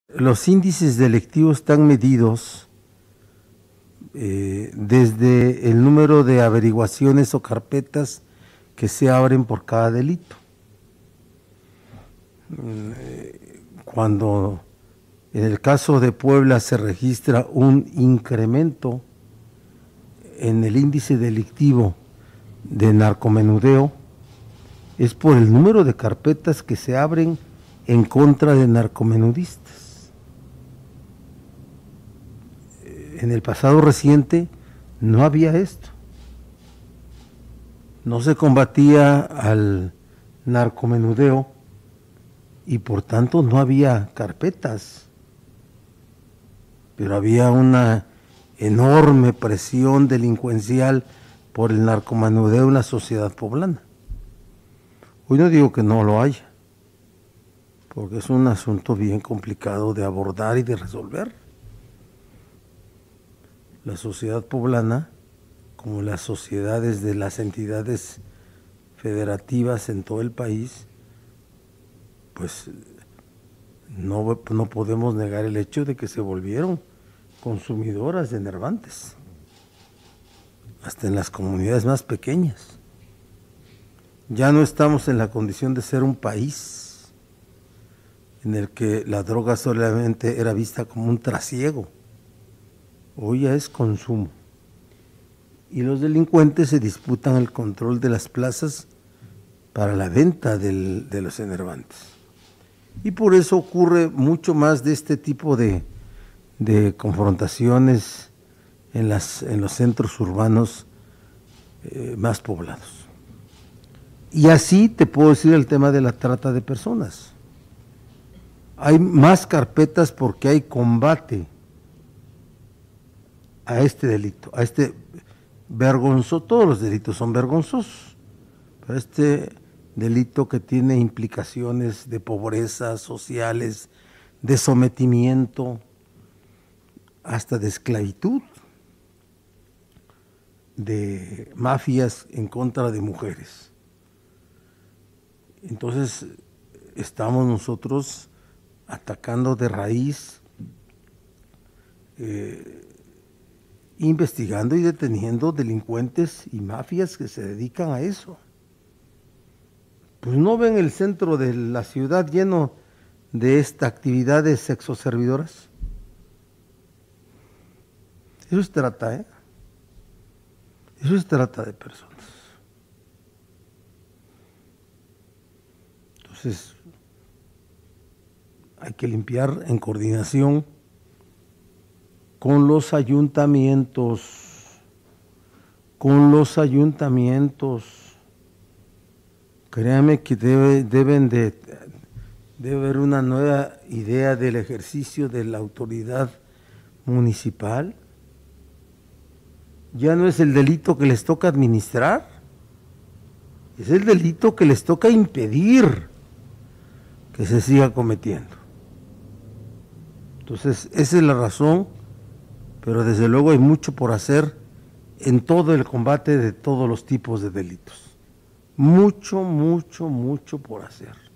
Los índices delictivos están medidos desde el número de averiguaciones o carpetas que se abren por cada delito. Cuando en el caso de Puebla se registra un incremento en el índice delictivo de narcomenudeo, es por el número de carpetas que se abren en contra de narcomenudistas. En el pasado reciente no había esto. No se combatía al narcomenudeo y por tanto no había carpetas. Pero había una enorme presión delincuencial por el narcomenudeo en la sociedad poblana. Hoy no digo que no lo haya, porque es un asunto bien complicado de abordar y de resolver. La sociedad poblana, como las sociedades de las entidades federativas en todo el país, pues no podemos negar el hecho de que se volvieron consumidoras de enervantes, hasta en las comunidades más pequeñas. Ya no estamos en la condición de ser un país en el que la droga solamente era vista como un trasiego. Hoy ya es consumo. Y los delincuentes se disputan el control de las plazas para la venta de los enervantes. Y por eso ocurre mucho más de este tipo de confrontaciones en los centros urbanos más poblados. Y así te puedo decir el tema de la trata de personas. Hay más carpetas porque hay combate a este delito, a este vergonzoso. Todos los delitos son vergonzosos, pero este delito que tiene implicaciones de pobreza sociales, de sometimiento, hasta de esclavitud, de mafias en contra de mujeres. Entonces estamos nosotros atacando de raíz, investigando y deteniendo delincuentes y mafias que se dedican a eso. Pues no ven el centro de la ciudad lleno de esta actividad de sexoservidoras. Eso se trata, ¿eh? Eso se trata de personas. Entonces, hay que limpiar en coordinación con los ayuntamientos, Créame que debe haber una nueva idea del ejercicio de la autoridad municipal. Ya no es el delito que les toca administrar, es el delito que les toca impedir que se siga cometiendo. Entonces, esa es la razón, pero desde luego hay mucho por hacer en todo el combate de todos los tipos de delitos. Mucho por hacer.